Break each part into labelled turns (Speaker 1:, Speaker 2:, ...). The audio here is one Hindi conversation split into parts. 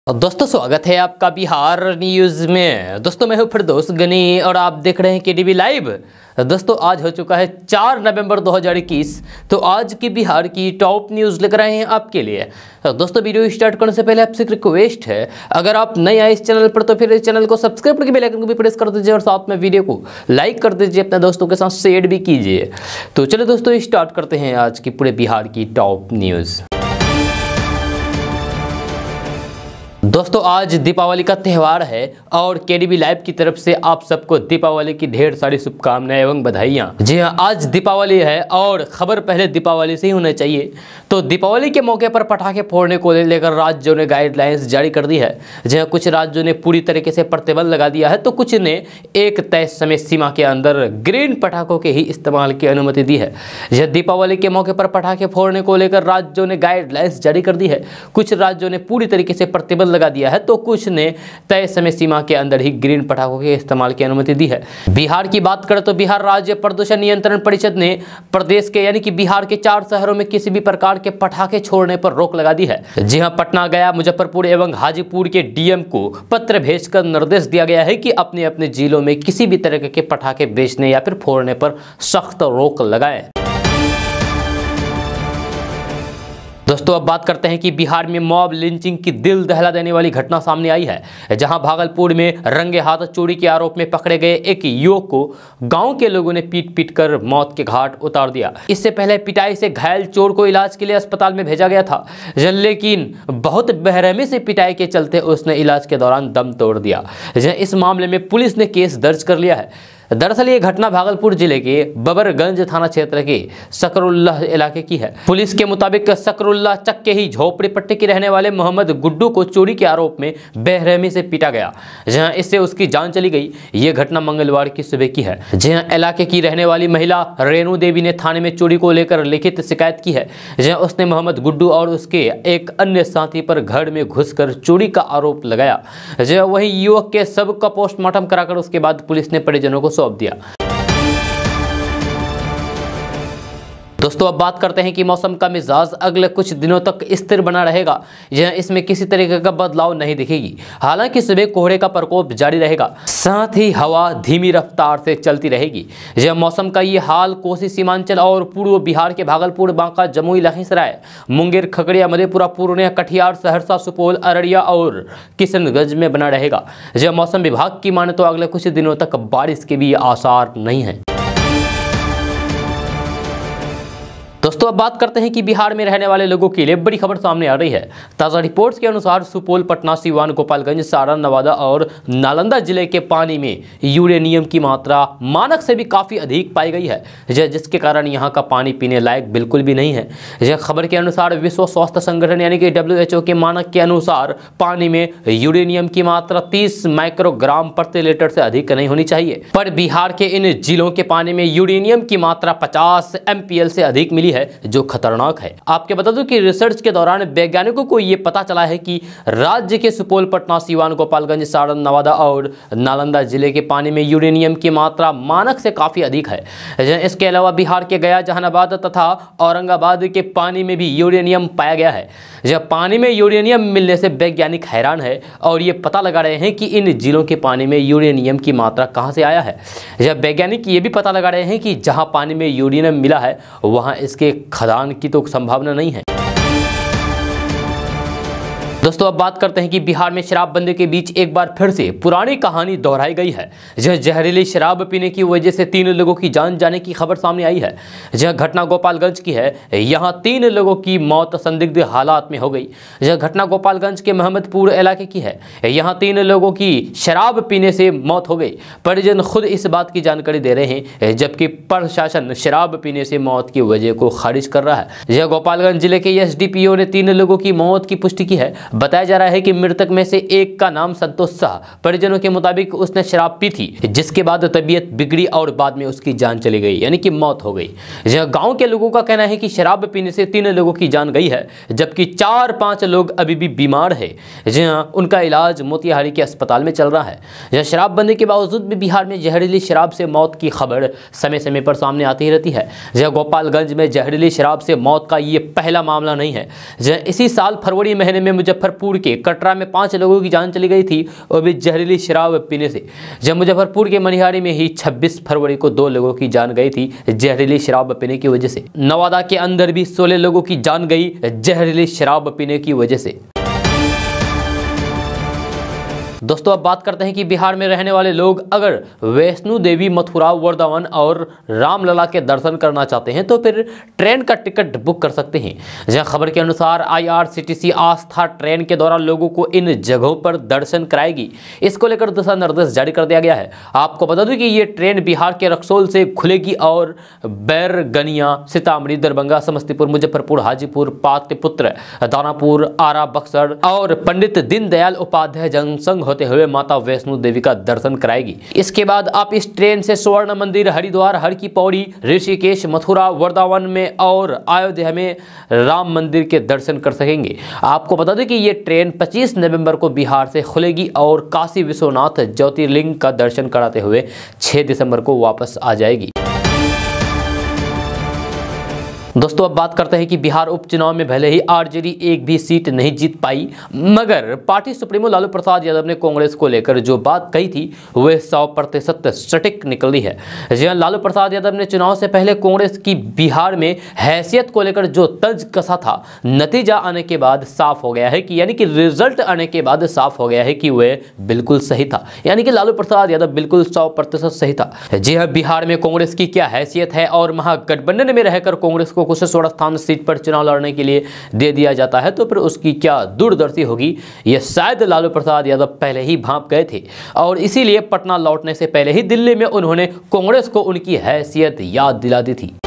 Speaker 1: दोस्तों स्वागत है आपका बिहार न्यूज़ में। दोस्तों मैं हूं फिरदौस गनी और आप देख रहे हैं केडीवी लाइव। दोस्तों आज हो चुका है 4 नवंबर 2021। तो आज की बिहार की टॉप न्यूज़ लेकर आए हैं आपके लिए। दोस्तों वीडियो स्टार्ट करने से पहले आपसे एक रिक्वेस्ट है, अगर आप नए आए इस चैनल पर तो फिर इस चैनल को सब्सक्राइब करके बेल आइकन को भी प्रेस कर दीजिए और साथ में वीडियो को लाइक कर दीजिए, अपने दोस्तों के साथ शेयर भी कीजिए। तो चलो दोस्तों स्टार्ट करते हैं आज की पूरे बिहार की टॉप न्यूज़। दोस्तों आज दीपावली का त्यौहार है और केडीवी लाइव की तरफ से आप सबको दीपावली की ढेर सारी शुभकामनाएं एवं बधाइयां। जी हां, आज दीपावली है और खबर पहले दीपावली से ही होना चाहिए। तो दीपावली के मौके पर पटाखे फोड़ने को लेकर राज्यों ने गाइडलाइंस जारी कर दी है। जहां कुछ राज्यों ने पूरी तरीके से प्रतिबंध लगा दिया है तो कुछ ने एक तय समय सीमा के अंदर ग्रीन पटाखों के ही इस्तेमाल की अनुमति दी है। यह दीपावली के मौके पर पटाखे फोड़ने को लेकर राज्यों ने गाइडलाइंस जारी कर दी है। कुछ राज्यों ने पूरी तरीके से प्रतिबंध लगा दिया है तो कुछ ने तय समय सीमा के अंदर ही ग्रीन पटाखों के इस्तेमाल की अनुमति दी है। बिहार की बात करें तो बिहार राज्य प्रदूषण नियंत्रण परिषद ने प्रदेश के यानी कि बिहार के 4 शहरों में किसी भी प्रकार के पटाखे छोड़ने पर रोक लगा दी है। जी हां, पटना, गया, मुजफ्फरपुर एवं हाजीपुर के डीएम को पत्र भेजकर निर्देश दिया गया है कि अपने अपने जिलों में किसी भी तरह के पटाखे बेचने या फिर फोड़ने पर सख्त रोक लगाएं। दोस्तों अब बात करते हैं कि बिहार में मॉब लिंचिंग की दिल दहला देने वाली घटना सामने आई है। जहां भागलपुर में रंगे हाथ चोरी के आरोप में पकड़े गए एक युवक को गांव के लोगों ने पीट पीट कर मौत के घाट उतार दिया। इससे पहले पिटाई से घायल चोर को इलाज के लिए अस्पताल में भेजा गया था, लेकिन बहुत बेरहमी से पिटाई के चलते उसने इलाज के दौरान दम तोड़ दिया। इस मामले में पुलिस ने केस दर्ज कर लिया है। दरअसल ये घटना भागलपुर जिले के बबरगंज थाना क्षेत्र के सकरुल्ला इलाके की है। पुलिस के मुताबिक सकरुल्ला चक के ही झोपड़ी पट्टी के रहने वाले मोहम्मद गुड्डू को चोरी के आरोप में बेरहमी से पीटा गया, जहां इससे उसकी जान चली गई। ये घटना मंगलवार की सुबह की है, जहां इलाके की रहने वाली महिला रेणु देवी ने थाने में चोरी को लेकर लिखित शिकायत की है। जहां उसने मोहम्मद गुड्डू और उसके एक अन्य साथी पर घर में घुसकर चोरी का आरोप लगाया। जहां वही युवक के शव का पोस्टमार्टम कराकर उसके बाद पुलिस ने परिजनों को सौंप दिया। दोस्तों अब बात करते हैं कि मौसम का मिजाज अगले कुछ दिनों तक स्थिर बना रहेगा। यह इसमें किसी तरीके का बदलाव नहीं दिखेगी। हालांकि सुबह कोहरे का प्रकोप जारी रहेगा, साथ ही हवा धीमी रफ्तार से चलती रहेगी। यह मौसम का ये हाल कोसी सीमांचल और पूर्व बिहार के भागलपुर, बांका, जमुई, लखीसराय, मुंगेर, खगड़िया, मधेपुरा, पूर्णिया, कटिहार, सहरसा, सुपौल, अररिया और किशनगंज में बना रहेगा। यह मौसम विभाग की माने तो अगले कुछ दिनों तक बारिश के भी आसार नहीं है। दोस्तों अब बात करते हैं कि बिहार में रहने वाले लोगों के लिए बड़ी खबर सामने आ रही है। ताज़ा रिपोर्ट्स के अनुसार सुपौल, पटना, सीवान, गोपालगंज, सारण, नवादा और नालंदा जिले के पानी में यूरेनियम की मात्रा मानक से भी काफ़ी अधिक पाई गई है, जिसके कारण यहाँ का पानी पीने लायक बिल्कुल भी नहीं है। यह खबर के अनुसार विश्व स्वास्थ्य संगठन यानी कि WHO के मानक के अनुसार पानी में यूरेनियम की मात्रा 30 माइक्रोग्राम प्रति लीटर से अधिक नहीं होनी चाहिए, पर बिहार के इन जिलों के पानी में यूरेनियम की मात्रा 50 MPL से अधिक मिली है, जो खतरनाक है। आपके बता दूं कि रिसर्च के दौरान वैज्ञानिकों को यह पता चला है कि राज्य के सुपौल, पटना, सीवान, गोपालगंज, सारण, नवादा और नालंदा जिले के पानी में यूरेनियम की मात्रा मानक से काफी अधिक है। इसके अलावा बिहार के गया, जहानाबाद तथा औरंगाबाद के पानी में भी यूरेनियम पाया गया है। जब पानी में यूरेनियम मिलने से वैज्ञानिक हैरान है और ये पता लगा रहे हैं कि इन जिलों के पानी में यूरेनियम की मात्रा कहां से आया है। जब वैज्ञानिक ये भी पता लगा रहे हैं कि जहां पानी में यूरेनियम मिला है वहां इसके खदान की तो संभावना नहीं है। दोस्तों अब बात करते हैं कि बिहार में शराबबंदी के बीच एक बार फिर से पुरानी कहानी दोहराई गई है। जहां जहरीली शराब पीने की वजह से 3 लोगों की जान जाने की खबर सामने आई है। जहां घटना गोपालगंज की है, यहां 3 लोगों की मौत संदिग्ध हालात में हो गई। यह घटना गोपालगंज के मोहम्मदपुर इलाके की है। यहां 3 लोगों की शराब पीने से मौत हो गई। परिजन खुद इस बात की जानकारी दे रहे हैं, जबकि प्रशासन शराब पीने से मौत की वजह को खारिज कर रहा है। यह गोपालगंज जिले के SDPO ने 3 लोगों की मौत की पुष्टि की है। बताया जा रहा है कि मृतक में से एक का नाम संतोष शाह। परिजनों के मुताबिक उसने शराब पी थी, जिसके बाद तबीयत बिगड़ी और बाद में उसकी जान चली गई, यानी कि मौत हो गई। गांव के लोगों का कहना है कि शराब पीने से 3 लोगों की जान गई है, जबकि 4-5 लोग अभी भी बीमार है। जहां उनका इलाज मोतिहारी के अस्पताल में चल रहा है। शराबबंदी के बावजूद भी बिहार में जहरीली शराब से मौत की खबर समय समय पर सामने आती ही रहती है। गोपालगंज में जहरीली शराब से मौत का ये पहला मामला नहीं है। इसी साल फरवरी महीने में मुजफ्फरपुर मुजफ्फरपुर के कटरा में 5 लोगों की जान चली गई थी, वो भी जहरीली शराब पीने से। जब मुजफ्फरपुर के मनिहारी में ही 26 फरवरी को 2 लोगों की जान गई थी जहरीली शराब पीने की वजह से। नवादा के अंदर भी 16 लोगों की जान गई जहरीली शराब पीने की वजह से। दोस्तों अब बात करते हैं कि बिहार में रहने वाले लोग अगर वैष्णो देवी, मथुरा, वृंदावन और रामलला के दर्शन करना चाहते हैं तो फिर ट्रेन का टिकट बुक कर सकते हैं। जहां खबर के अनुसार IRCTC आस्था ट्रेन के द्वारा लोगों को इन जगहों पर दर्शन कराएगी। इसको लेकर दिशा निर्देश जारी कर दिया गया है। आपको बता दूं कि ये ट्रेन बिहार के रक्सौल से खुलेगी और बैरगनिया, सीतामढ़ी, दरभंगा, समस्तीपुर, मुजफ्फरपुर, हाजीपुर, पाटलिपुत्र, दानापुर, आरा, बक्सर और पंडित दीनदयाल उपाध्याय जनसंघ होते हुए माता वैष्णो देवी का दर्शन कराएगी। इसके बाद आप इस ट्रेन से स्वर्ण मंदिर, हरिद्वार, हर की पौड़ी, ऋषिकेश, मथुरा, वृंदावन में और अयोध्या में राम मंदिर के दर्शन कर सकेंगे। आपको बता दें कि ये ट्रेन 25 नवंबर को बिहार से खुलेगी और काशी विश्वनाथ ज्योतिर्लिंग का दर्शन कराते हुए 6 दिसंबर को वापस आ जाएगी। दोस्तों अब बात करते हैं कि बिहार उपचुनाव में भले ही आरजेडी एक भी सीट नहीं जीत पाई, मगर पार्टी सुप्रीमो लालू प्रसाद यादव ने कांग्रेस को लेकर जो बात कही थी वह 100% सटीक निकली है। जी हां, लालू प्रसाद यादव ने चुनाव से पहले कांग्रेस की बिहार में हैसियत को लेकर जो तंज कसा था, नतीजा आने के बाद साफ हो गया है कि यानी कि रिजल्ट आने के बाद साफ हो गया है कि वह बिल्कुल सही था। यानी कि लालू प्रसाद यादव बिल्कुल 100% सही था। जी हां, बिहार में कांग्रेस की क्या हैसियत है और महागठबंधन में रहकर कांग्रेस को कुछ 16 स्थान सीट पर चुनाव लड़ने के लिए दे दिया जाता है तो फिर उसकी क्या दूरदर्शी होगी, यह शायद लालू प्रसाद यादव पहले ही भांप गए थे और इसीलिए पटना लौटने से पहले ही दिल्ली में उन्होंने कांग्रेस को उनकी हैसियत याद दिला दी थी।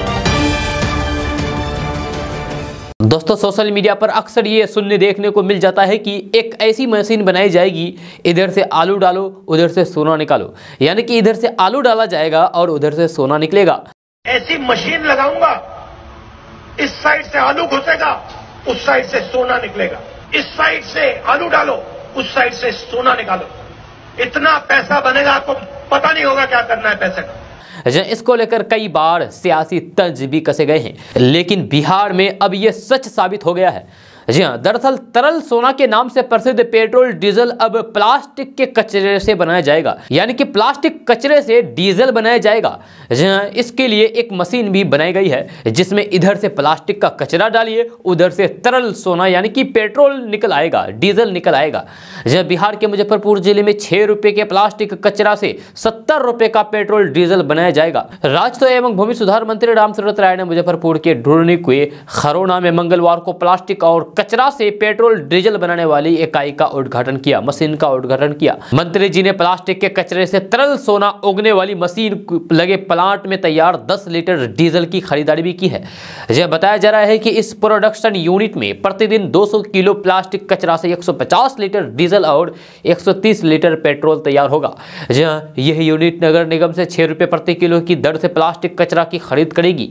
Speaker 1: दोस्तों सोशल मीडिया पर अक्सर ये सुनने देखने को मिल जाता है कि एक ऐसी मशीन बनाई जाएगी, इधर से आलू डालो उधर से सोना निकालो, यानी कि इधर से आलू डाला जाएगा और उधर से सोना निकलेगा।
Speaker 2: ऐसी मशीन लगाऊंगा, इस साइड से आलू घुसेगा, उस साइड से सोना निकलेगा। इस साइड से आलू डालो, उस साइड से सोना निकालो। इतना पैसा बनेगा, आपको पता नहीं होगा क्या करना है पैसे का।
Speaker 1: इसको लेकर कई बार सियासी तंज भी कसे गए हैं, लेकिन बिहार में अब यह सच साबित हो गया है। जी हाँ, दरअसल तरल सोना के नाम से प्रसिद्ध पेट्रोल डीजल अब प्लास्टिक के कचरे से बनाया जाएगा, यानी कि प्लास्टिक कचरे से डीजल बनाया जाएगा। जी हाँ, इसके लिए एक मशीन भी बनाई गई है जिसमें इधर से प्लास्टिक का कचरा डालिए, उधर से तरल सोना यानी कि पेट्रोल निकल आएगा, डीजल निकल आएगा। जी हाँ, बिहार के मुजफ्फरपुर जिले में 6 रुपए के प्लास्टिक कचरा से 70 रुपए का पेट्रोल डीजल बनाया जाएगा। राजस्व एवं भूमि सुधार मंत्री रामसूरत राय ने मुजफ्फरपुर के ढूंढनी कुएं खरोना में मंगलवार को प्लास्टिक और कचरा से पेट्रोल डीजल बनाने वाली इकाई का उद्घाटन किया, मशीन का उद्घाटन किया। मंत्री जी ने प्लास्टिक के कचरे से तरल सोना उगने वाली मशीन लगे प्लांट में तैयार 10 लीटर डीजल की खरीदारी भी की है। यह बताया जा रहा है कि इस प्रोडक्शन यूनिट में प्रतिदिन 200 किलो प्लास्टिक कचरा से 150 लीटर डीजल और 130 लीटर पेट्रोल तैयार होगा। यह यूनिट नगर निगम से 6 रुपए प्रति किलो की दर से प्लास्टिक कचरा की खरीद करेगी।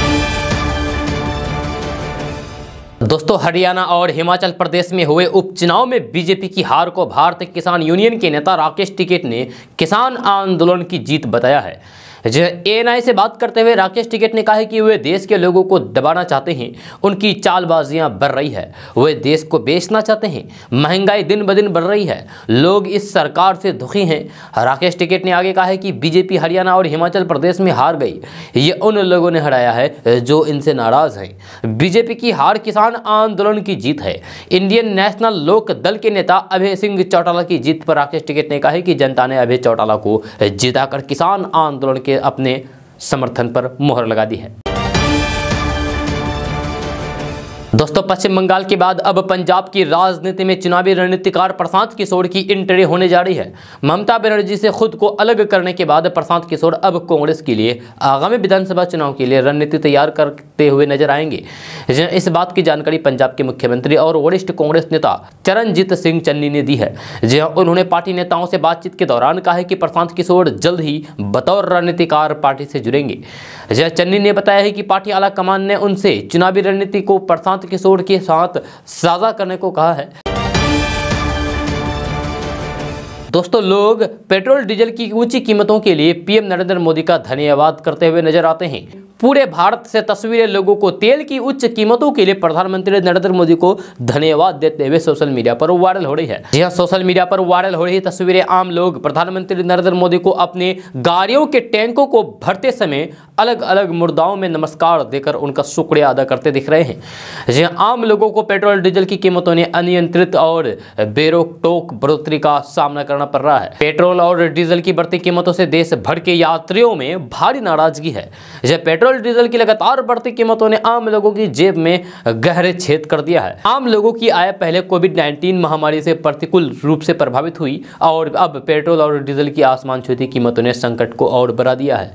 Speaker 1: दोस्तों हरियाणा और हिमाचल प्रदेश में हुए उपचुनाव में बीजेपी की हार को भारतीय किसान यूनियन के नेता राकेश टिकैत ने किसान आंदोलन की जीत बताया है। ANI से बात करते हुए राकेश टिकैत ने कहा है कि वे देश के लोगों को दबाना चाहते हैं, उनकी चालबाजियां बढ़ रही है, वे देश को बेचना चाहते हैं, महंगाई दिन ब दिन बढ़ रही है, लोग इस सरकार से दुखी हैं। राकेश टिकैत ने आगे कहा है कि बीजेपी हरियाणा और हिमाचल प्रदेश में हार गई, ये उन लोगों ने हराया है जो इनसे नाराज हैं। बीजेपी की हार किसान आंदोलन की जीत है। इंडियन नेशनल लोक दल के नेता अभय सिंह चौटाला की जीत पर राकेश टिकैत ने कहा है कि जनता ने अभय चौटाला को जिताकर किसान आंदोलन के अपने समर्थन पर मोहर लगा दी है। दोस्तों पश्चिम बंगाल के बाद अब पंजाब की राजनीति में चुनावी रणनीतिकार प्रशांत किशोर की एंट्री होने जा रही है। ममता बनर्जी से खुद को अलग करने के बाद प्रशांत किशोर अब कांग्रेस के लिए आगामी विधानसभा चुनाव के लिए रणनीति तैयार करते हुए नजर आएंगे। इस बात की जानकारी पंजाब के मुख्यमंत्री और वरिष्ठ कांग्रेस नेता चरणजीत सिंह चन्नी ने दी है। उन्होंने पार्टी नेताओं से बातचीत के दौरान कहा है कि प्रशांत किशोर जल्द ही बतौर रणनीतिकार पार्टी से जुड़ेंगे। चन्नी ने बताया है कि पार्टी आला कमान ने उनसे चुनावी रणनीति को प्रशांत किशोर के साथ साझा करने को कहा है। दोस्तों, लोग पेट्रोल डीजल की ऊंची कीमतों के लिए पीएम नरेंद्र मोदी का धन्यवाद करते हुए नजर आते हैं। पूरे भारत से तस्वीरें लोगों को तेल की उच्च कीमतों के लिए प्रधानमंत्री नरेंद्र मोदी को धन्यवाद देते हुए सोशल मीडिया पर वायरल हो रही है। जी हां, सोशल मीडिया पर वायरल हो रही तस्वीरें आम लोग प्रधानमंत्री नरेंद्र मोदी को अपने गाड़ियों के टैंकों को भरते समय अलग अलग मुद्राओं में नमस्कार देकर उनका शुक्रिया अदा करते दिख रहे हैं। जी हां, आम लोगों को पेट्रोल डीजल की कीमतों ने अनियंत्रित और बेरोक-टोक बढ़ोतरी का सामना करना पड़ रहा है। पेट्रोल और डीजल की बढ़ती कीमतों से देश भर के यात्रियों में भारी नाराजगी है। पेट्रोल डीजल की लगातार बढ़ती कीमतों ने आम लोगों की जेब में गहरे छेद कर दिया है। आम लोगों की आय पहले कोविड-19 महामारी से प्रतिकूल रूप से प्रभावित हुई और अब पेट्रोल और डीजल की आसमान छूती कीमतों ने संकट को और बढ़ा दिया है।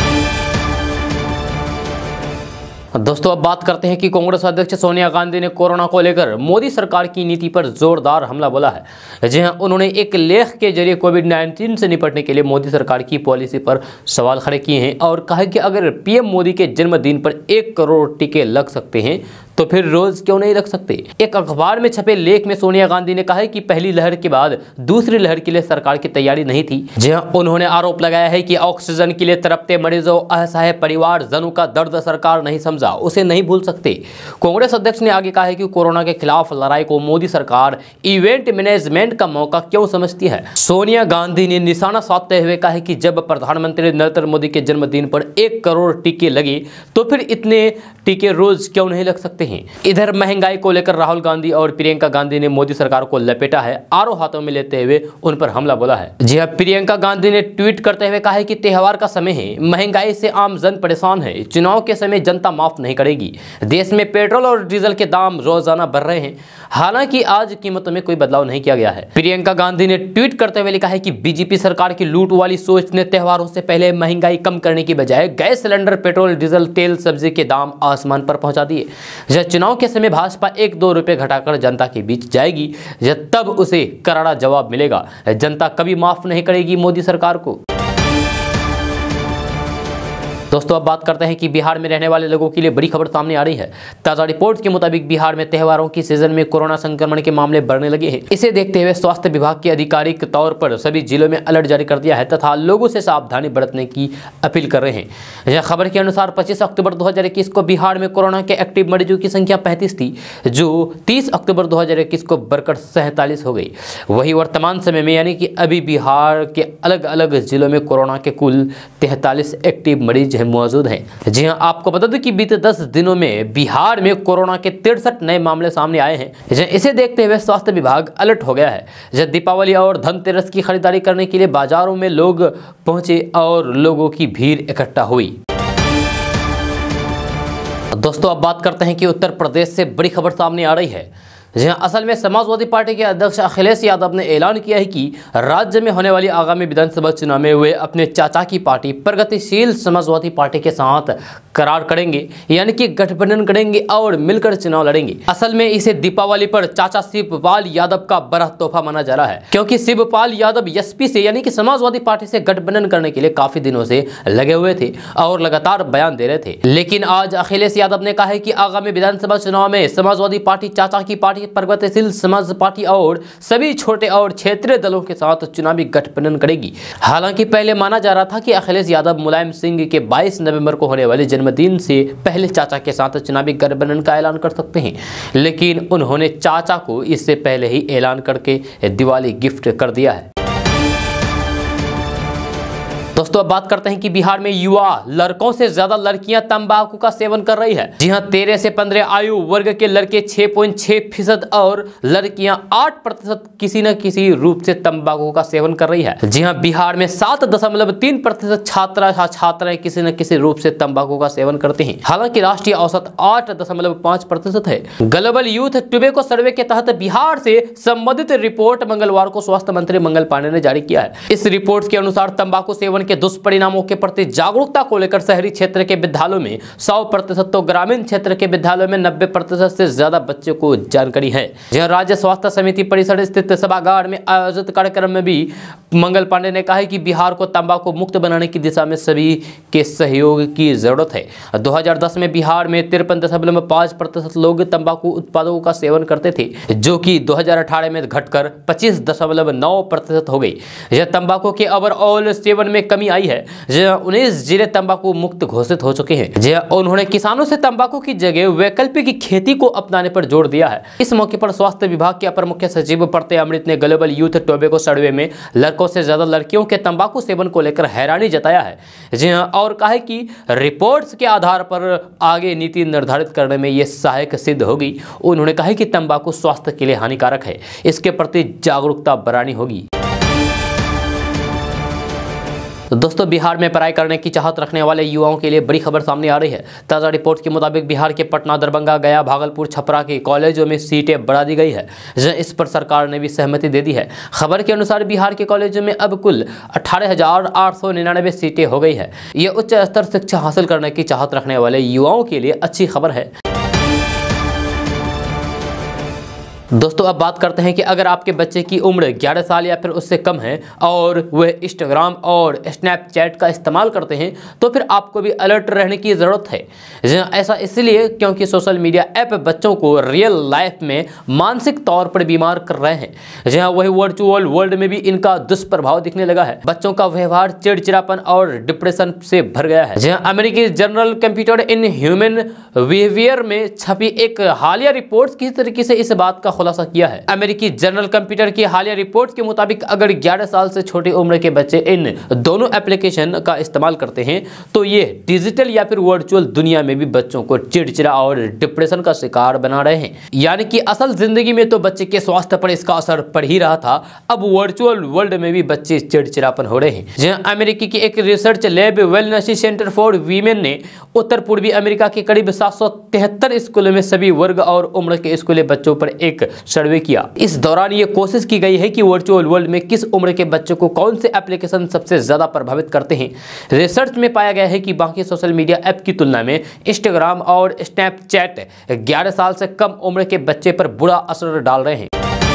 Speaker 1: दोस्तों, अब बात करते हैं कि कांग्रेस अध्यक्ष सोनिया गांधी ने कोरोना को लेकर मोदी सरकार की नीति पर जोरदार हमला बोला है। जी हां, उन्होंने एक लेख के जरिए कोविड-19 से निपटने के लिए मोदी सरकार की पॉलिसी पर सवाल खड़े किए हैं और कहा कि अगर पीएम मोदी के जन्मदिन पर 1 करोड़ टीके लग सकते हैं तो फिर रोज क्यों नहीं लग सकते। एक अखबार में छपे लेख में सोनिया गांधी ने कहा है कि पहली लहर के बाद दूसरी लहर के लिए सरकार की तैयारी नहीं थी। जी हां, उन्होंने आरोप लगाया है कि ऑक्सीजन के लिए तड़पते मरीजों, असहाय परिवारजनों का दर्द सरकार नहीं समझा, उसे नहीं भूल सकते। कांग्रेस अध्यक्ष ने आगे कहा है कि कोरोना के खिलाफ लड़ाई को मोदी सरकार इवेंट मैनेजमेंट का मौका क्यों समझती है। सोनिया गांधी ने निशाना साधते हुए कहा है कि जब प्रधानमंत्री नरेंद्र मोदी के जन्मदिन पर 1 करोड़ टीके लगे तो फिर इतने टीके रोज क्यों नहीं लग सकते हैं। इधर महंगाई को लेकर राहुल गांधी और प्रियंका गांधी ने मोदी सरकार को लपेटा है, आरो हाथों में लेते हुए उन पर हमला बोला है। जी हां, प्रियंका गांधी ने ट्वीट करते हुए कहा है कि त्योहार का समय है, महंगाई से आम जन परेशान है, चुनाव के समय जनता माफ नहीं करेगी। देश में पेट्रोल और डीजल के दाम रोजाना बढ़ रहे हैं, हालांकि आज कीमतों में कोई बदलाव नहीं किया गया है। प्रियंका गांधी ने ट्वीट करते हुए लिखा है कि बीजेपी सरकार की लूट वाली सोच ने त्योहारों से पहले महंगाई कम करने की बजाय गैस सिलेंडर, पेट्रोल, डीजल, तेल, सब्जी के दाम आसमान पर पहुंचा दिए। जब चुनाव के समय भाजपा 1-2 रुपए घटाकर जनता के बीच जाएगी, जब तब उसे करारा जवाब मिलेगा। जनता कभी माफ नहीं करेगी मोदी सरकार को। दोस्तों, अब बात करते हैं कि बिहार में रहने वाले लोगों के लिए बड़ी खबर सामने आ रही है। ताजा रिपोर्ट के मुताबिक बिहार में त्योहारों की सीजन में कोरोना संक्रमण के मामले बढ़ने लगे हैं। इसे देखते हुए स्वास्थ्य विभाग के आधिकारिक तौर पर सभी जिलों में अलर्ट जारी कर दिया है तथा लोगों से सावधानी बरतने की अपील कर रहे हैं। यह खबर के अनुसार 25 अक्टूबर 2021 को बिहार में कोरोना के एक्टिव मरीजों की संख्या 35 थी, जो 30 अक्टूबर 2021 को बढ़कर 47 हो गई। वही वर्तमान समय में यानी कि अभी बिहार के अलग अलग जिलों में कोरोना के कुल 43 एक्टिव मरीज मौजूद हैं। जी हां, आपको बता दें कि बीते 10 दिनों में बिहार में कोरोना के 63 नए मामले सामने आए हैं। इसे देखते हुए स्वास्थ्य विभाग अलर्ट हो गया है। जब दीपावली और धनतेरस की खरीदारी करने के लिए बाजारों में लोग पहुंचे और लोगों की भीड़ इकट्ठा हुई। दोस्तों, अब बात करते हैं कि उत्तर प्रदेश से बड़ी खबर सामने आ रही है। जी हां, असल में समाजवादी पार्टी के अध्यक्ष अखिलेश यादव ने ऐलान किया है कि राज्य में होने वाली आगामी विधानसभा चुनाव में वे अपने चाचा की पार्टी प्रगतिशील समाजवादी पार्टी के साथ करार करेंगे, यानी कि गठबंधन करेंगे और मिलकर चुनाव लड़ेंगे। असल में इसे दीपावली पर चाचा शिवपाल यादव का बड़ा तोहफा माना जा रहा है, क्योंकि शिवपाल यादव एसपी से यानी कि समाजवादी पार्टी से गठबंधन करने के लिए काफी दिनों से लगे हुए थे और लगातार बयान दे रहे थे। लेकिन आज अखिलेश यादव ने कहा है कि आगामी विधानसभा चुनाव में समाजवादी पार्टी, चाचा की पार्टी, प्रगतिशील समाज पार्टी और सभी छोटे और क्षेत्रीय दलों के साथ चुनावी गठबंधन करेगी। हालांकि पहले माना जा रहा था कि अखिलेश यादव मुलायम सिंह के 22 नवंबर को होने वाले जन्मदिन से पहले चाचा के साथ चुनावी गठबंधन का ऐलान कर सकते हैं, लेकिन उन्होंने चाचा को इससे पहले ही ऐलान करके दिवाली गिफ्ट कर दिया है। दोस्तों, अब बात करते हैं कि बिहार में युवा लड़कों से ज्यादा लड़कियां तंबाकू का सेवन कर रही है। जी हां, 13 से 15 आयु वर्ग के लड़के 6.6% और लड़कियां 8% किसी न किसी रूप से तंबाकू का सेवन कर रही है। जी हां, बिहार में 7.3% छात्राएं किसी न किसी रूप से तंबाकू का सेवन करते हैं। हालांकि राष्ट्रीय औसत 8.5% है। ग्लोबल यूथ टुबैको सर्वे के तहत बिहार से संबंधित रिपोर्ट मंगलवार को स्वास्थ्य मंत्री मंगल पांडे ने जारी किया है। इस रिपोर्ट के अनुसार तंबाकू सेवन सेवन के दुष्परिणामों के प्रति जागरूकता को लेकर शहरी क्षेत्र के विद्यालयों में 100% तो ग्रामीण क्षेत्र के विद्यालयों में 90% से ज्यादा बच्चों को जानकारी है। जहां राज्य स्वास्थ्य समिति परिसर स्थित सभागार में आयोजित कार्यक्रम में भी मंगल पांडे ने कहा कि बिहार को तंबाकू मुक्त बनाने की दिशा में सभी के सहयोग की जरूरत है। 2010 में बिहार में 53.5% लोग तंबाकू उत्पादों का सेवन करते थे, जो कि 2018 में घटकर 25.9% हो गई। यह तंबाकू के ओवरऑल सेवन में कमी आई है। जहां 19 जिले तंबाकू मुक्त घोषित हो चुके हैं। जहां उन्होंने किसानों से तंबाकू की जगह वैकल्पिक खेती को अपनाने पर जोर दिया है। इस मौके पर स्वास्थ्य विभाग के अपर मुख्य सचिव प्रत्यय अमृत ने ग्लोबल यूथ टोबैको सर्वे में लड़कों से ज्यादा लड़कियों के तंबाकू सेवन को लेकर हैरानी जताया है। जी हां, और कहा कि रिपोर्ट्स के आधार पर आगे नीति निर्धारित करने में यह सहायक सिद्ध होगी। उन्होंने कहा कि तंबाकू स्वास्थ्य के लिए हानिकारक है, इसके प्रति जागरूकता बढ़ानी होगी। तो दोस्तों, बिहार में पढ़ाई करने की चाहत रखने वाले युवाओं के लिए बड़ी खबर सामने आ रही है। ताज़ा रिपोर्ट के मुताबिक बिहार के पटना, दरभंगा, गया, भागलपुर, छपरा के कॉलेजों में सीटें बढ़ा दी गई है। इस पर सरकार ने भी सहमति दे दी है। खबर के अनुसार बिहार के कॉलेजों में अब कुल 18,899 सीटें हो गई है। ये उच्च स्तर शिक्षा हासिल करने की चाहत रखने वाले युवाओं के लिए अच्छी खबर है। दोस्तों, अब बात करते हैं कि अगर आपके बच्चे की उम्र 11 साल या फिर उससे कम है और वह इंस्टाग्राम और स्नैपचैट का इस्तेमाल करते हैं तो फिर आपको भी अलर्ट रहने की ज़रूरत है। ऐसा इसलिए क्योंकि सोशल मीडिया ऐप बच्चों को रियल लाइफ में मानसिक तौर पर बीमार कर रहे हैं। जहाँ वही वर्चुअल वर्ल्ड में भी इनका दुष्प्रभाव दिखने लगा है। बच्चों का व्यवहार चिड़चिड़ापन और डिप्रेशन से भर गया है। जहाँ अमेरिकी journal computer in human behaviour में छपी एक हालिया रिपोर्ट किस तरीके से इस बात का खुलासा किया है। अमेरिकी जर्नल कंप्यूटर की हालिया रिपोर्ट के मुताबिक अगर 11 साल से छोटी उम्र के बच्चे इन दोनों एप्लीकेशन का इस्तेमाल करते हैं तो ये डिजिटल या फिर वर्चुअल दुनिया में भी बच्चों को चिड़चिड़ा और डिप्रेशन का शिकार बना रहे हैं। यानी कि असल जिंदगी में तो बच्चे के स्वास्थ्य पर इसका असर पड़ ही रहा था, अब वर्चुअल वर्ल्ड में भी बच्चे चिड़चिड़ापन हो रहे हैं। जहां अमेरिकी की एक research lab wellness centre for women ने उत्तर पूर्वी अमेरिका के करीब 773 स्कूलों में सभी वर्ग और उम्र के स्कूली बच्चों पर एक सर्वे किया। इस दौरान ये कोशिश की गई है कि वर्चुअल वर्ल्ड में किस उम्र के बच्चों को कौन से एप्लीकेशन सबसे ज्यादा प्रभावित करते हैं। रिसर्च में पाया गया है कि बाकी सोशल मीडिया ऐप की तुलना में इंस्टाग्राम और स्नैपचैट 11 साल से कम उम्र के बच्चे पर बुरा असर डाल रहे हैं।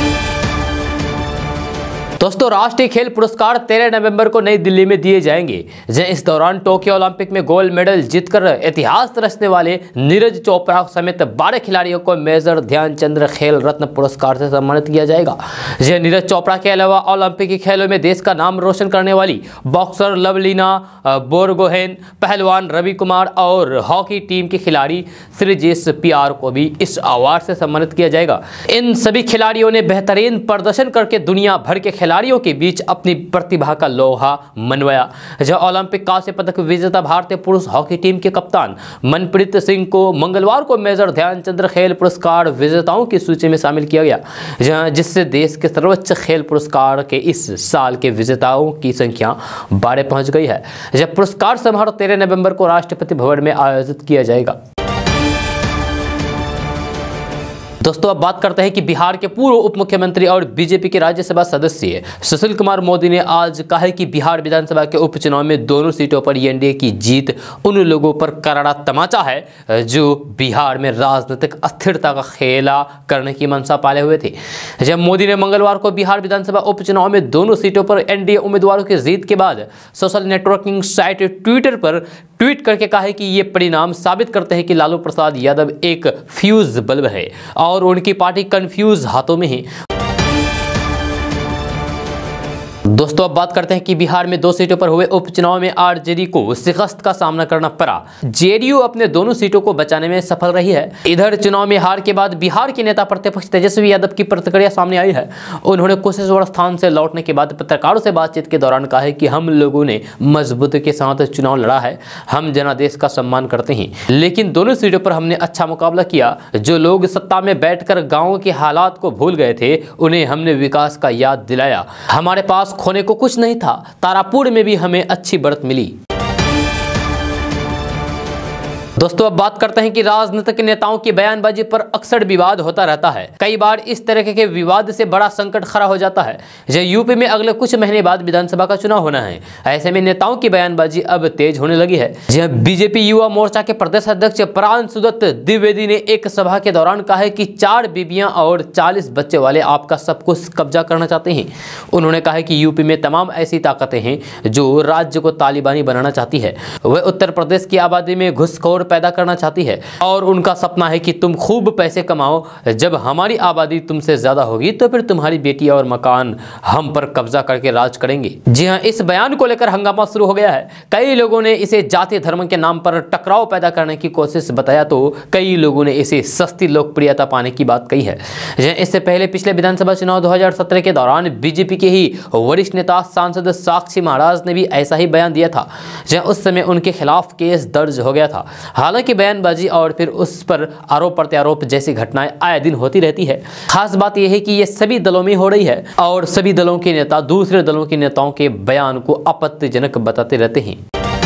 Speaker 1: दोस्तों, राष्ट्रीय खेल पुरस्कार 13 नवंबर को नई दिल्ली में दिए जाएंगे। इस दौरान टोक्यो ओलंपिक में गोल्ड मेडल जीतकर इतिहास रचने वाले नीरज चोपड़ा समेत 12 खिलाड़ियों को मेजर ध्यानचंद खेल रत्न पुरस्कार से सम्मानित किया जाएगा। नीरज चोपड़ा के अलावा ओलंपिक खेलों में देश का नाम रोशन करने वाली बॉक्सर लवलीना बोरगोहेन, पहलवान रवि कुमार और हॉकी टीम के खिलाड़ी श्रीजेश पियार को भी इस अवार्ड से सम्मानित किया जाएगा। इन सभी खिलाड़ियों ने बेहतरीन प्रदर्शन करके दुनिया भर के खिलाड़ियों के बीच अपनी प्रतिभा का लोहा मनवाया। जहां ओलंपिक कांस्य पदक विजेता भारतीय पुरुष हॉकी टीम के कप्तान मनप्रीत सिंह को मंगलवार को मेजर ध्यानचंद खेल पुरस्कार विजेताओं की सूची में शामिल किया गया, जिससे देश के सर्वोच्च खेल पुरस्कार के इस साल के विजेताओं की संख्या 12 पहुंच गई है। जब पुरस्कार समारोह 13 नवंबर को राष्ट्रपति भवन में आयोजित किया जाएगा। दोस्तों, अब बात करते हैं कि बिहार के पूर्व उप मुख्यमंत्री और बीजेपी के राज्यसभा सदस्य सुशील कुमार मोदी ने आज कहा है कि बिहार विधानसभा के उपचुनाव में दोनों सीटों पर एनडीए की जीत उन लोगों पर करारा तमाचा है जो बिहार में राजनीतिक अस्थिरता का खेला करने की मंशा पाले हुए थे। जब मोदी ने मंगलवार को बिहार विधानसभा उपचुनाव में दोनों सीटों पर एनडीए उम्मीदवारों की जीत के बाद सोशल नेटवर्किंग साइट ट्विटर पर ट्वीट करके कहा है कि ये परिणाम साबित करते हैं कि लालू प्रसाद यादव एक फ्यूज बल्ब है और उनकी पार्टी कंफ्यूज हाथों में है। दोस्तों, अब बात करते हैं कि बिहार में 2 सीटों पर हुए उपचुनाव में आरजेडी को शिकस्त का सामना करना पड़ा। जेडीयू अपने दोनों सीटों को बचाने में सफल रही है। इधर चुनाव में हार के बाद बिहार के नेता प्रतिपक्ष तेजस्वी यादव की प्रतिक्रिया सामने आई है। उन्होंने कुशेश्वर स्थान से लौटने के बाद पत्रकारों से बातचीत के दौरान कहा है कि हम लोगों ने मजबूती के साथ चुनाव लड़ा है, हम जनादेश का सम्मान करते हैं, लेकिन दोनों सीटों पर हमने अच्छा मुकाबला किया। जो लोग सत्ता में बैठकर गाँव के हालात को भूल गए थे उन्हें हमने विकास का याद दिलाया। हमारे पास खोने को कुछ नहीं था। तारापुर में भी हमें अच्छी बढ़त मिली। दोस्तों अब बात करते हैं कि राजनीतिक नेताओं की बयानबाजी पर अक्सर विवाद होता रहता है। कई बार इस तरह के विवाद से बड़ा संकट खड़ा हो जाता है। यूपी में अगले कुछ महीने बाद विधानसभा का चुनाव होना है। ऐसे में नेताओं की बयानबाजी अब तेज होने लगी है। बीजेपी युवा मोर्चा के प्रदेश अध्यक्ष प्राण सुदत्त द्विवेदी ने एक सभा के दौरान कहा है कि 4 बीबियां और 40 बच्चे वाले आपका सब कुछ कब्जा करना चाहते हैं। उन्होंने कहा है कि यूपी में तमाम ऐसी ताकतें हैं जो राज्य को तालिबानी बनाना चाहती है। वह उत्तर प्रदेश की आबादी में घुसखोर पैदा करना चाहती है और उनका सपना है कि तुम खूब पैसे कमाओ। जब हमारी आबादी तुमसे ज्यादा होगी तो फिर तुम्हारी बेटी और मकान हम पर कब्जा करके राज करेंगे। जी हां, इस बयान को लेकर हंगामा शुरू हो गया है। कई लोगों ने इसे जाति धर्म के नाम पर टकराव पैदा करने की कोशिश बताया तो कई लोगों ने इसे सस्ती लोकप्रियता पाने की बात कही है। इससे पहले पिछले विधानसभा चुनाव 2017 के दौरान बीजेपी के ही वरिष्ठ नेता सांसद साक्षी महाराज ने भी ऐसा ही बयान दिया था। उस समय उनके खिलाफ केस दर्ज हो गया था। हालांकि बयानबाजी और फिर उस पर आरोप प्रत्यारोप जैसी घटनाएं आए दिन होती रहती है। खास बात यह है कि ये सभी दलों में हो रही है और सभी दलों के नेता दूसरे दलों के नेताओं के बयान को आपत्तिजनक बताते रहते हैं।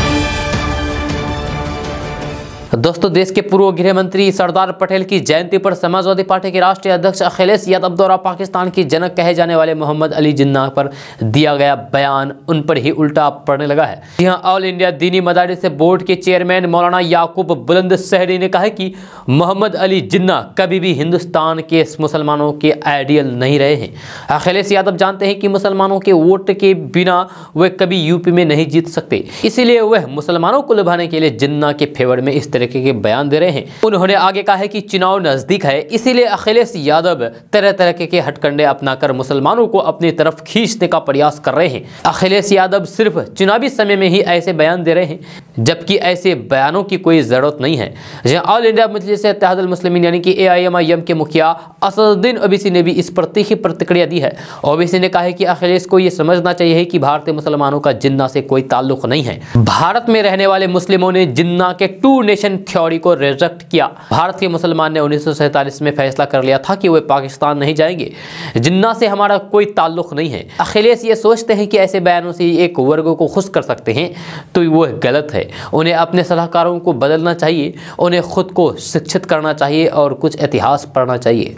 Speaker 1: दोस्तों देश के पूर्व गृह मंत्री सरदार पटेल की जयंती पर समाजवादी पार्टी के राष्ट्रीय अध्यक्ष अखिलेश यादव द्वारा पाकिस्तान की जनक कहे जाने वाले मोहम्मद अली जिन्ना पर दिया गया बयान उन पर ही उल्टा पड़ने लगा है। यहां ऑल इंडिया दीनी मदारिस बोर्ड के चेयरमैन मौलाना याकूब बुलंदशहरी ने कहा कि मोहम्मद अली जिन्ना कभी भी हिंदुस्तान के मुसलमानों के आइडियल नहीं रहे हैं। अखिलेश यादव जानते हैं कि मुसलमानों के वोट के बिना वे कभी यूपी में नहीं जीत सकते, इसीलिए वह मुसलमानों को लुभाने के लिए जिन्ना के फेवर में इस के बयान दे रहे हैं। उन्होंने आगे कहा है कि चुनाव नजदीक है, इसीलिए अखिलेश यादव तरह तरह के हथकंडे अपनाकर मुसलमानों को अपनी तरफ खींचने का प्रयास कर रहे हैं। अखिलेश यादव सिर्फ चुनावी समय में ही ऐसे बयान दे रहे हैं, जबकि ऐसे बयानों की कोई जरूरत नहीं है। जहां ऑल इंडिया मजलिस इत्तेहादुल मुस्लिमीन यानी कि AIMIM के मुखिया असदुद्दीन ओवैसी ने भी इस पर तीखी प्रतिक्रिया दी है। ओवैसी ने कहा है कि अखिलेश को यह समझना चाहिए कि भारतीय मुसलमानों का जिन्ना से कोई ताल्लुक नहीं है। भारत में रहने वाले मुस्लिमों ने जिन्ना के 2 नेशन थ्योरी को रिजेक्ट किया। भारत के मुसलमान ने 1947 में फैसला कर लिया था कि वे पाकिस्तान नहीं जाएंगे। जिन्ना से हमारा कोई ताल्लुक नहीं है। अखिलेश ये सोचते हैं कि ऐसे बयानों से एक वर्ग को खुश कर सकते हैं तो वह गलत है। उन्हें अपने सलाहकारों को बदलना चाहिए, उन्हें खुद को शिक्षित करना चाहिए और कुछ इतिहास पढ़ना चाहिए।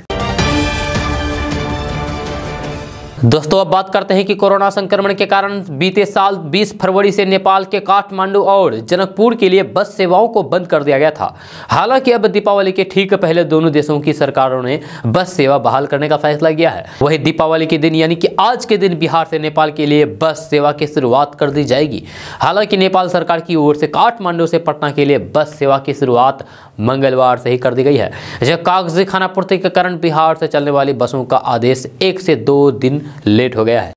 Speaker 1: दोस्तों अब बात करते हैं कि कोरोना संक्रमण के कारण बीते साल 20 फरवरी से नेपाल के काठमांडू और जनकपुर के लिए बस सेवाओं को बंद कर दिया गया था। हालांकि अब दीपावली के ठीक पहले दोनों देशों की सरकारों ने बस सेवा बहाल करने का फैसला किया है। वही दीपावली के दिन यानी कि आज के दिन बिहार से नेपाल के लिए बस सेवा की शुरुआत कर दी जाएगी। हालांकि नेपाल सरकार की ओर से काठमांडू से पटना के लिए बस सेवा की शुरुआत मंगलवार से ही कर दी गई है। कागजी खानापूर्ति के कारण बिहार से चलने वाली बसों का आदेश 1 से 2 दिन लेट हो गया है।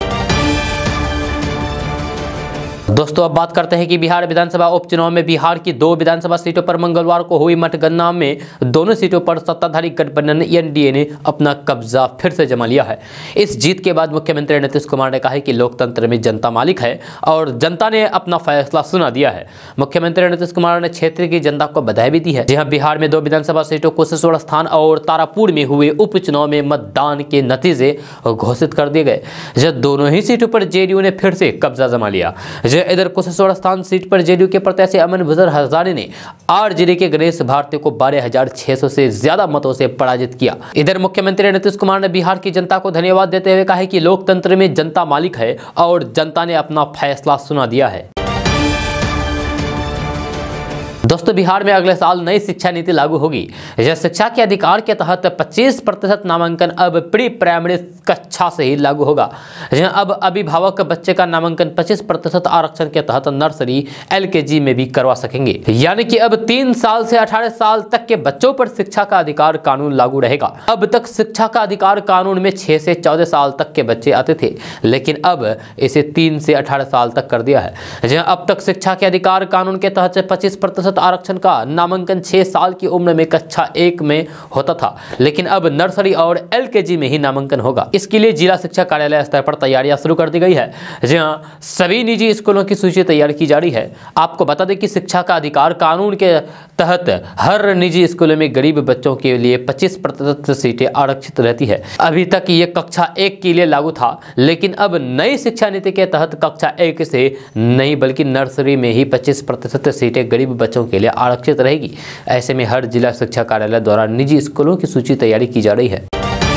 Speaker 1: दोस्तों अब बात करते हैं कि बिहार विधानसभा उपचुनाव में बिहार की 2 विधानसभा सीटों पर मंगलवार को हुई मतगणना में दोनों सीटों पर सत्ताधारी गठबंधन NDA ने अपना कब्जा फिर से जमा लिया है। इस जीत के बाद मुख्यमंत्री नीतीश कुमार ने कहा है कि लोकतंत्र में जनता मालिक है और जनता ने अपना फैसला सुना दिया है। मुख्यमंत्री नीतीश कुमार ने क्षेत्र की जनता को बधाई भी दी है। जहां बिहार में 2 विधानसभा सीटों कुशेश्वर स्थान और तारापुर में हुए उपचुनाव में मतदान के नतीजे घोषित कर दिए गए। जब दोनों ही सीटों पर JDU ने फिर से कब्जा जमा लिया। इधर कुशेश्वर स्थान सीट पर JDU के प्रत्याशी अमन बुजर हजारे ने RJD के गणेश भारती को 12,600 से ज्यादा मतों से पराजित किया। इधर मुख्यमंत्री नीतीश कुमार ने बिहार की जनता को धन्यवाद देते हुए कहा कि लोकतंत्र में जनता मालिक है और जनता ने अपना फैसला सुना दिया है। दोस्तों बिहार में अगले साल नई शिक्षा नीति लागू होगी। यह शिक्षा के अधिकार के तहत 25% नामांकन अब प्री प्राइमरी कक्षा से ही लागू होगा। अब अभिभावक बच्चे का नामांकन 25% आरक्षण के तहत नर्सरी LKG में भी करवा सकेंगे। यानी कि अब 3 साल से 18 साल तक के बच्चों पर शिक्षा का अधिकार कानून लागू रहेगा। अब तक शिक्षा का अधिकार कानून में 6 से 14 साल तक के बच्चे आते थे, लेकिन अब इसे 3 से 18 साल तक कर दिया है। अब तक शिक्षा के अधिकार कानून के तहत 25% आरक्षण का नामांकन 6 साल की उम्र में कक्षा 1 में होता था, लेकिन अब नर्सरी और LKG में ही नामांकन होगा। इसके लिए जिला शिक्षा कार्यालय स्तर पर तैयारियां शुरू कर दी गई है। जहां सभी निजी स्कूलों की सूची तैयार की जा रही है। आपको बता दें कि शिक्षा का अधिकार कानून के तहत हर निजी स्कूलों में गरीब बच्चों के लिए 25% सीटें आरक्षित रहती है। अभी तक ये कक्षा 1 के लिए लागू था, लेकिन अब नई शिक्षा नीति के तहत कक्षा 1 से नहीं बल्कि नर्सरी में ही 25% सीटें गरीब बच्चों बच्चों के लिए आरक्षित रहेगी। ऐसे में हर जिला शिक्षा कार्यालय द्वारा निजी स्कूलों की सूची तैयारी की जा रही है।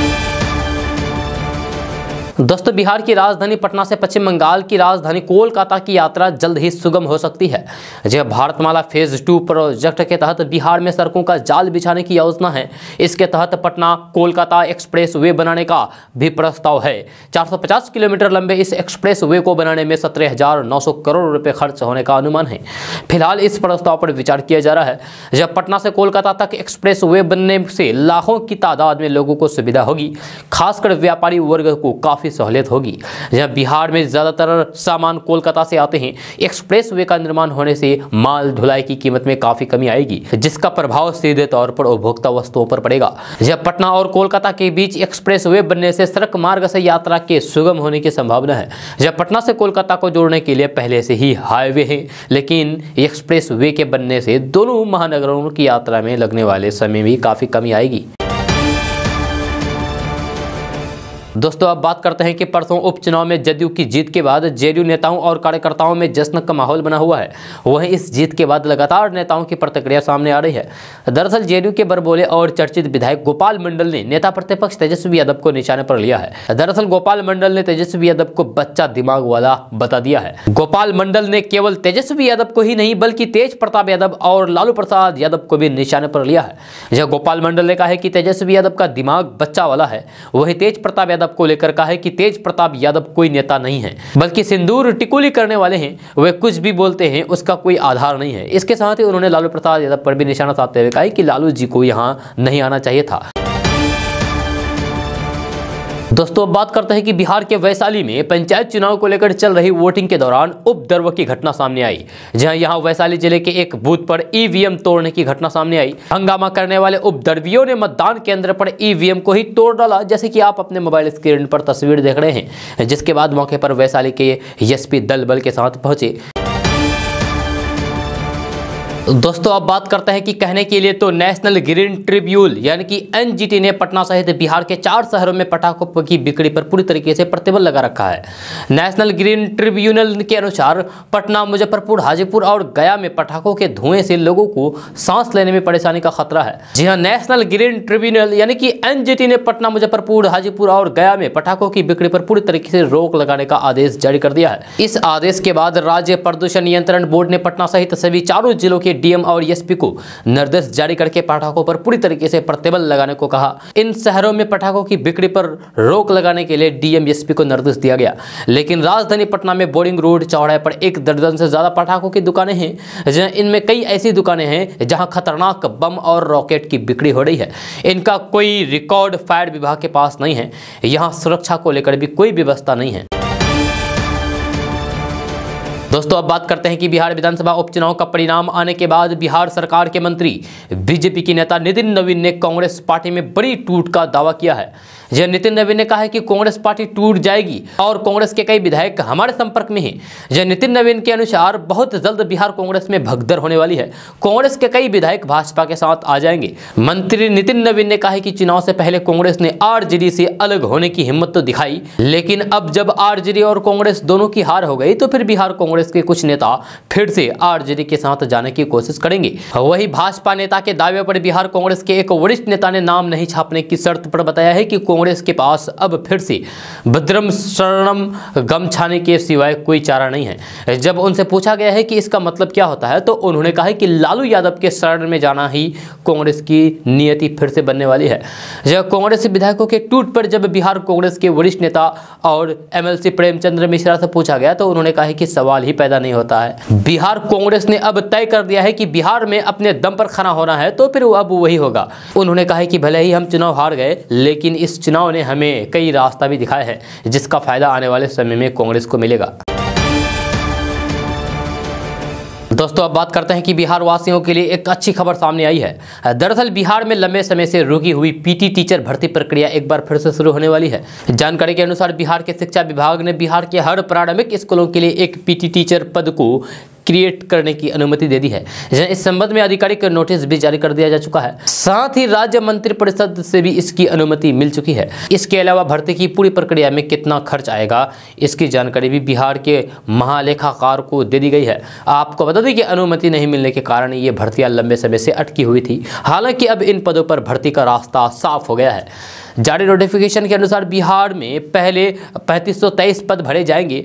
Speaker 1: दोस्तों, बिहार की राजधानी पटना से पश्चिम बंगाल की राजधानी कोलकाता की यात्रा जल्द ही सुगम हो सकती है। जब भारतमाला फेज 2 प्रोजेक्ट के तहत बिहार में सड़कों का जाल बिछाने की योजना है। इसके तहत पटना कोलकाता एक्सप्रेस वे बनाने का भी प्रस्ताव है। 450 किलोमीटर लंबे इस एक्सप्रेस वे को बनाने में 17,900 करोड़ रुपए खर्च होने का अनुमान है। फिलहाल इस प्रस्ताव पर विचार किया जा रहा है। जब पटना से कोलकाता तक एक्सप्रेस वे बनने से लाखों की तादाद में लोगों को सुविधा होगी, खासकर व्यापारी वर्ग को काफी सहूलियत होगी। जब बिहार में ज्यादातर सामान कोलकाता से आते हैं, एक्सप्रेस वे का निर्माण होने से माल ढुलाई की कीमत में काफी कमी आएगी, जिसका प्रभाव सीधे तौर पर उपभोक्ता वस्तुओं पर पड़ेगा। जब पटना और कोलकाता के बीच एक्सप्रेस वे बनने से सड़क मार्ग से यात्रा के सुगम होने की संभावना है। जब पटना से कोलकाता को जोड़ने के लिए पहले से ही हाईवे है, लेकिन एक्सप्रेस वे के बनने से दोनों महानगरों की यात्रा में लगने वाले समय में काफी कमी आएगी। दोस्तों, अब बात करते हैं कि परसों उपचुनाव में जदयू की जीत के बाद जेडीयू नेताओं और कार्यकर्ताओं में जश्न का माहौल बना हुआ है। वहीं इस जीत के बाद लगातार नेताओं की प्रतिक्रिया सामने आ रही है। दरअसल जेडीयू के बड़बोले और चर्चित विधायक गोपाल मंडल ने नेता प्रतिपक्ष तेजस्वी यादव को निशाने पर लिया है। दरअसल गोपाल मंडल ने तेजस्वी यादव को बच्चा दिमाग वाला बता दिया है। गोपाल मंडल ने केवल तेजस्वी यादव को ही नहीं बल्कि तेज प्रताप यादव और लालू प्रसाद यादव को भी निशाने पर लिया है। जब गोपाल मंडल ने कहा है कि तेजस्वी यादव का दिमाग बच्चा वाला है, वही तेज प्रताप यादव को लेकर कहा है कि तेज प्रताप यादव कोई नेता नहीं है, बल्कि सिंदूर टिकुली करने वाले हैं। वे कुछ भी बोलते हैं, उसका कोई आधार नहीं है। इसके साथ ही उन्होंने लालू प्रसाद यादव पर भी निशाना साधते हुए कहा कि लालू जी को यहां नहीं आना चाहिए था। दोस्तों, अब बात करते हैं कि बिहार के वैशाली में पंचायत चुनाव को लेकर चल रही वोटिंग के दौरान उपद्रव की घटना सामने आई। जहां यहां वैशाली जिले के एक बूथ पर ईवीएम तोड़ने की घटना सामने आई। हंगामा करने वाले उपद्रवियों ने मतदान केंद्र पर ईवीएम को ही तोड़ डाला, जैसे कि आप अपने मोबाइल स्क्रीन पर तस्वीर देख रहे हैं। जिसके बाद मौके पर वैशाली के एसपी दल बल के साथ पहुंचे। दोस्तों, अब बात करते हैं कि कहने के लिए तो नेशनल ग्रीन ट्रिब्यूनल यानी कि एनजीटी ने पटना सहित बिहार के 4 शहरों में पटाखों की बिक्री पर पूरी तरीके से प्रतिबंध लगा रखा है। नेशनल ग्रीन ट्रिब्यूनल के अनुसार पटना, मुजफ्फरपुर, हाजीपुर और गया में पटाखों के धुएं से लोगों को सांस लेने में परेशानी का खतरा है। जी हां, नेशनल ग्रीन ट्रिब्यूनल यानी कि एनजीटी ने पटना, मुजफ्फरपुर, हाजीपुर और गया में पटाखों की बिक्री पर पूरी तरीके से रोक लगाने का आदेश जारी कर दिया है। इस आदेश के बाद राज्य प्रदूषण नियंत्रण बोर्ड ने पटना सहित सभी 4 जिलों के डीएम और एसपी को निर्देश जारी करके पटाखों पर पूरी तरीके से प्रतिबंध लगाने को कहा। इन शहरों में पटाखों की बिक्री पर रोक लगाने के लिए डीएम एसपी को निर्देश दिया गया। लेकिन राजधानी पटना में बोरिंग रोड चौराहे पर 1 दर्जन से ज्यादा पटाखों की दुकानें हैं। इनमें कई ऐसी दुकानें हैं जहां खतरनाक बम और रॉकेट की बिक्री हो रही है। इनका कोई रिकॉर्ड फायर विभाग के पास नहीं है। यहां सुरक्षा को लेकर भी कोई व्यवस्था नहीं है। दोस्तों, अब बात करते हैं कि बिहार विधानसभा उपचुनाव का परिणाम आने के बाद बिहार सरकार के मंत्री बीजेपी के नेता नितिन नवीन ने कांग्रेस पार्टी में बड़ी टूट का दावा किया है। जय नितिन नवीन ने कहा है कि कांग्रेस पार्टी टूट जाएगी और कांग्रेस के कई विधायक हमारे संपर्क में हैं। जय नितिन नवीन के अनुसार बहुत जल्द बिहार कांग्रेस में भगदड़ होने वाली है। कांग्रेस के कई विधायक भाजपा के साथ आ जाएंगे। मंत्री नितिन नवीन ने कहा है कि चुनाव से पहले कांग्रेस ने आरजेडी से अलग होने की हिम्मत तो दिखाई, लेकिन अब जब आरजेडी और कांग्रेस दोनों की हार हो गई तो फिर बिहार कांग्रेस के कुछ नेता फिर से आरजेडी के साथ जाने की कोशिश करेंगे। वही भाजपा नेता के दावे पर बिहार कांग्रेस के एक वरिष्ठ नेता ने नाम नहीं छापने की शर्त पर बताया है कि कांग्रेस के पास अब फिर से भद्रम शरणम गमछाने के सिवाय कोई चारा नहीं है। जब उनसे पूछा गया है कि इसका मतलब क्या होता है तो उन्होंने कहा है कि लालू यादव के शरण में जाना ही कांग्रेस की नियति फिर से बनने वाली है। जब कांग्रेस विधायकों के टूट पर जब बिहार कांग्रेस के वरिष्ठ नेता और एमएलसी प्रेमचंद्र मिश्रा से पूछा गया तो उन्होंने कहा है कि सवाल ही पैदा नहीं होता है। बिहार कांग्रेस ने अब तय कर दिया है कि बिहार में अपने दम पर खड़ा होना है तो फिर अब वही होगा। उन्होंने कहा है कि भले ही हम चुनाव हार गए, लेकिन इस चुनाव ने हमें कई रास्ता भी दिखाया है जिसका फायदा आने वाले समय में कांग्रेस को मिलेगा। दोस्तों, अब बात करते हैं कि बिहार वासियों के लिए एक अच्छी खबर सामने आई है। दरअसल बिहार में लंबे समय से रुकी हुई पीटी टीचर भर्ती प्रक्रिया एक बार फिर से शुरू होने वाली है। जानकारी के अनुसार बिहार के शिक्षा विभाग ने बिहार के हर प्रारंभिक स्कूलों के लिए एक पीटी टीचर पद को क्रिएट करने की अनुमति दे दी है। इस संबंध में आधिकारिक नोटिस भी जारी कर दिया जा चुका है। साथ ही राज्य मंत्रिपरिषद से भी इसकी अनुमति मिल चुकी है। इसके अलावा भर्ती की पूरी प्रक्रिया में कितना खर्च आएगा, इसकी जानकारी भी बिहार के महालेखाकार को दे दी गई है। आपको बता दें कि अनुमति नहीं मिलने के कारण ये भर्तियां लंबे समय से अटकी हुई थी। हालांकि अब इन पदों पर भर्ती का रास्ता साफ हो गया है। जारी नोटिफिकेशन के अनुसार बिहार में पहले 3523 पद भरे जाएंगे।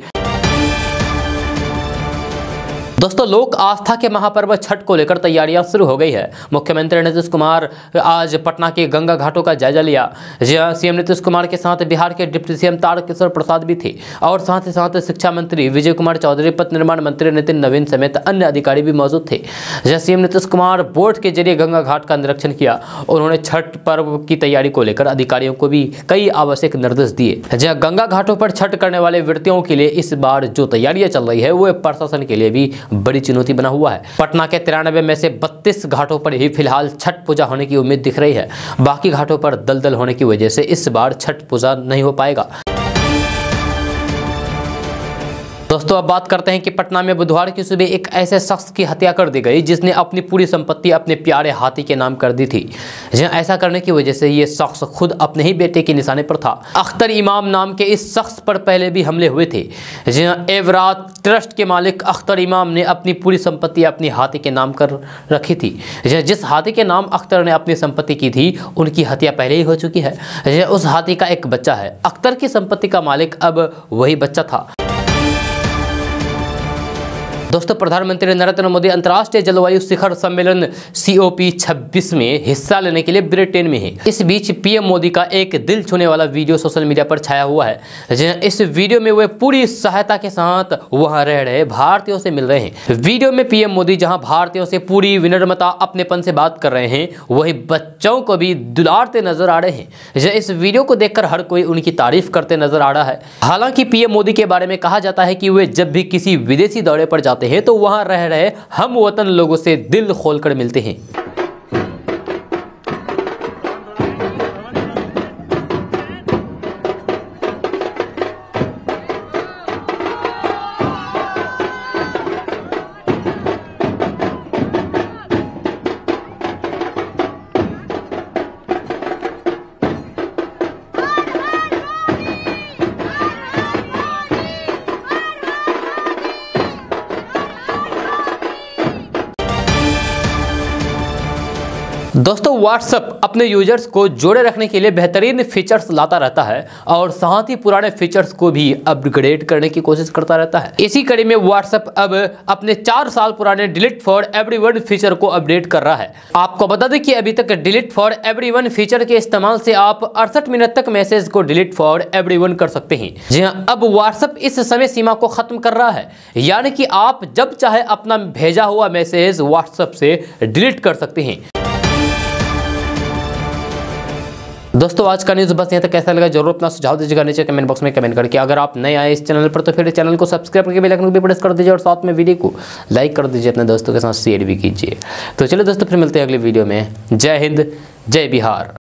Speaker 1: दोस्तों, लोक आस्था के महापर्व छठ को लेकर तैयारियां शुरू हो गई है। मुख्यमंत्री नीतीश कुमार आज पटना के गंगा घाटों का जायजा लिया। सीएम नीतीश कुमार के साथ बिहार के डिप्टी सीएम तारकिशोर प्रसाद भी थे और साथ ही साथ शिक्षा मंत्री विजय कुमार चौधरी, पथ निर्माण मंत्री नितिन नवीन समेत अन्य अधिकारी भी मौजूद थे। सीएम नीतीश कुमार बोट के जरिए गंगा घाट का निरीक्षण किया। उन्होंने छठ पर्व की तैयारी को लेकर अधिकारियों को भी कई आवश्यक निर्देश दिए। जहाँ गंगा घाटों पर छठ करने वाले व्यक्तियों के लिए इस बार जो तैयारियां चल रही है वो प्रशासन के लिए भी बड़ी चुनौती बना हुआ है। पटना के 93 में से 32 घाटों पर ही फिलहाल छठ पूजा होने की उम्मीद दिख रही है। बाकी घाटों पर दलदल होने की वजह से इस बार छठ पूजा नहीं हो पाएगा। दोस्तों, अब बात करते हैं कि पटना में बुधवार की सुबह एक ऐसे शख्स की हत्या कर दी गई जिसने अपनी पूरी संपत्ति अपने प्यारे हाथी के नाम कर दी थी। जहां ऐसा करने की वजह से ये शख्स खुद अपने ही बेटे के निशाने पर था। अख्तर इमाम नाम के इस शख्स पर पहले भी हमले हुए थे। जहां एवरात ट्रस्ट के मालिक अख्तर इमाम ने अपनी पूरी संपत्ति अपनी हाथी के नाम कर रखी थी। जिस हाथी के नाम अख्तर ने अपनी संपत्ति की थी उनकी हत्या पहले ही हो चुकी है। उस हाथी का एक बच्चा है। अख्तर की संपत्ति का मालिक अब वही बच्चा था। दोस्तों, प्रधानमंत्री नरेंद्र मोदी अंतर्राष्ट्रीय जलवायु शिखर सम्मेलन COP26 में हिस्सा लेने के लिए ब्रिटेन में हैं। इस बीच पीएम मोदी का एक दिल छूने वाला वीडियो सोशल मीडिया पर छाया हुआ है। इस वीडियो में वे पूरी सहायता के साथ वहां रह रहे भारतीयों से मिल रहे हैं। वीडियो में पीएम मोदी जहां भारतीयों से पूरी विनम्रता अपनेपन से बात कर रहे हैं, वही बच्चों को भी दुलारते नजर आ रहे हैं। इस वीडियो को देखकर हर कोई उनकी तारीफ करते नजर आ रहा है। हालांकि पीएम मोदी के बारे में कहा जाता है कि वे जब भी किसी विदेशी दौरे पर जाते हैं तो वहां रह रहे हम वतन लोगों से दिल खोलकर मिलते हैं। दोस्तों, व्हाट्सएप अपने यूजर्स को जोड़े रखने के लिए बेहतरीन फीचर्स लाता रहता है और साथ ही पुराने फीचर्स को भी अपग्रेड करने की कोशिश करता रहता है। इसी कड़ी में व्हाट्सएप अब अपने 4 साल पुराने डिलीट फॉर एवरीवन फीचर को अपडेट कर रहा है। आपको बता दें कि अभी तक डिलीट फॉर एवरीवन फीचर के इस्तेमाल से आप 68 मिनट तक मैसेज को डिलीट फॉर एवरीवन कर सकते हैं। जी हां, अब व्हाट्सएप इस समय सीमा को खत्म कर रहा है, यानी कि आप जब चाहे अपना भेजा हुआ मैसेज व्हाट्सएप से डिलीट कर सकते हैं। दोस्तों, आज का न्यूज़ बस यहाँ तक। कैसा लगा जरूर अपना सुझाव दीजिएगा नीचे कमेंट बॉक्स में कमेंट करके। अगर आप नए आए इस चैनल पर तो फिर चैनल को सब्सक्राइब करके बेल आइकन को भी प्रेस कर दीजिए और साथ में वीडियो को लाइक कर दीजिए, अपने दोस्तों के साथ शेयर भी कीजिए। तो चलिए दोस्तों, फिर मिलते हैं अगले वीडियो में। जय हिंद, जय बिहार।